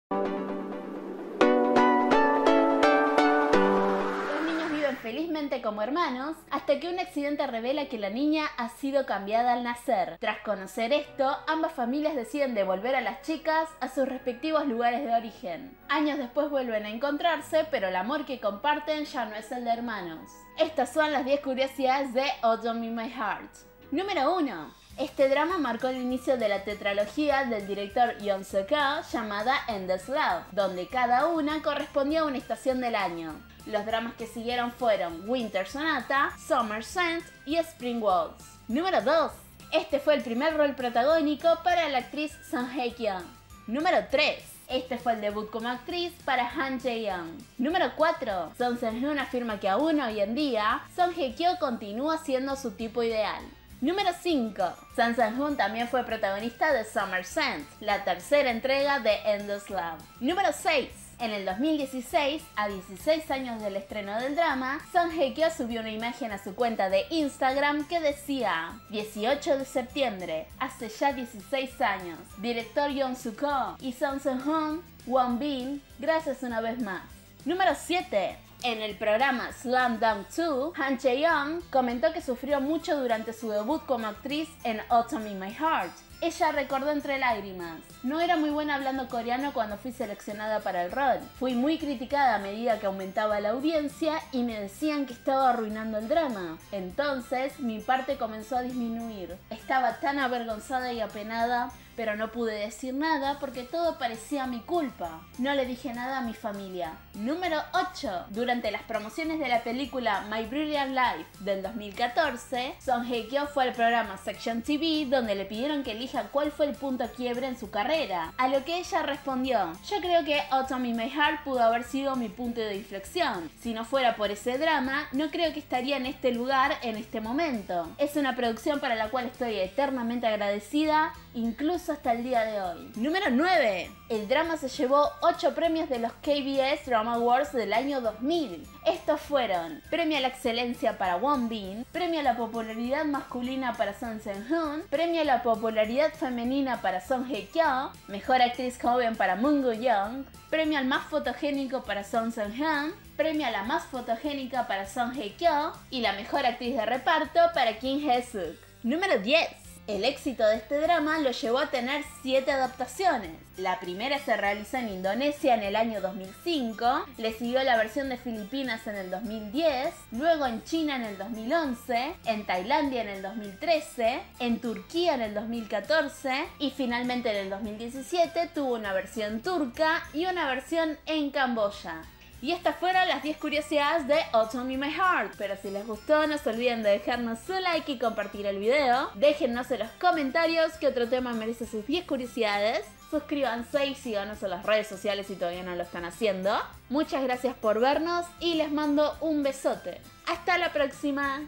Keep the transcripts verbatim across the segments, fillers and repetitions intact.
Felizmente como hermanos, hasta que un accidente revela que la niña ha sido cambiada al nacer. Tras conocer esto, ambas familias deciden devolver a las chicas a sus respectivos lugares de origen. Años después vuelven a encontrarse, pero el amor que comparten ya no es el de hermanos. Estas son las diez curiosidades de Autumn in My Heart. Número uno. Este drama marcó el inicio de la tetralogía del director Yoon Suk-ho llamada Endless Love, donde cada una correspondía a una estación del año. Los dramas que siguieron fueron Winter Sonata, Summer Scent y Spring Waltz. Número dos. Este fue el primer rol protagónico para la actriz Song Hye-kyo. Número tres. Este fue el debut como actriz para Han Jae-young. Número cuatro. Song Seung-hoon afirma que aún hoy en día, Song Hye-kyo continúa siendo su tipo ideal. Número cinco. Song Seung-hoon también fue protagonista de Summer Scent, la tercera entrega de Endless Love. Número seis. En el dos mil dieciséis, a dieciséis años del estreno del drama, Song Hye-kyo subió una imagen a su cuenta de Instagram que decía: dieciocho de septiembre, hace ya dieciséis años, director Yoon Suk-ho y Song Seung-hoon, Won Bin, gracias una vez más. Número siete. En el programa Slam Dunk dos, Han Jae-young comentó que sufrió mucho durante su debut como actriz en Autumn in My Heart. Ella recordó entre lágrimas: no era muy buena hablando coreano cuando fui seleccionada para el rol. Fui muy criticada a medida que aumentaba la audiencia y me decían que estaba arruinando el drama. Entonces mi parte comenzó a disminuir. Estaba tan avergonzada y apenada, pero no pude decir nada porque todo parecía mi culpa. No le dije nada a mi familia. Número ocho. Durante las promociones de la película My Brilliant Life del dos mil catorce, Song Hye-kyo fue al programa Section T V donde le pidieron que elija cuál fue el punto quiebre en su carrera, a lo que ella respondió: yo creo que Autumn in My Heart pudo haber sido mi punto de inflexión. Si no fuera por ese drama, no creo que estaría en este lugar en este momento. Es una producción para la cual estoy eternamente agradecida, incluso hasta el día de hoy. Número nueve. El drama se llevó ocho premios de los K B S Drama Awards del año dos mil. Estos fueron: Premio a la Excelencia para Won Bin, Premio a la Popularidad Masculina para Song Seung-hoon, Premio a la Popularidad Femenina para Song Hye-kyo, Mejor Actriz Joven para Moon Go-young, Premio al Más Fotogénico para Song Seung-hoon, Premio a la Más Fotogénica para Song Hye-kyo y la Mejor Actriz de Reparto para Kim Hye-suk. Número diez. El éxito de este drama lo llevó a tener siete adaptaciones. La primera se realizó en Indonesia en el año dos mil cinco, le siguió la versión de Filipinas en el dos mil diez, luego en China en el dos mil once, en Tailandia en el dos mil trece, en Turquía en el dos mil catorce y finalmente en el dos mil diecisiete tuvo una versión turca y una versión en Camboya. Y estas fueron las diez curiosidades de Autumn in My Heart. Pero si les gustó, no se olviden de dejarnos su like y compartir el video. Déjennos en los comentarios qué otro tema merece sus diez curiosidades. Suscríbanse y síganos en las redes sociales si todavía no lo están haciendo. Muchas gracias por vernos y les mando un besote. ¡Hasta la próxima!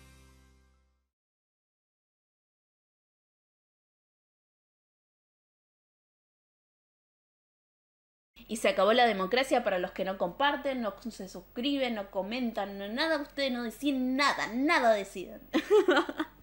Y se acabó la democracia para los que no comparten, no se suscriben, no comentan, no nada. Ustedes no deciden nada, nada deciden.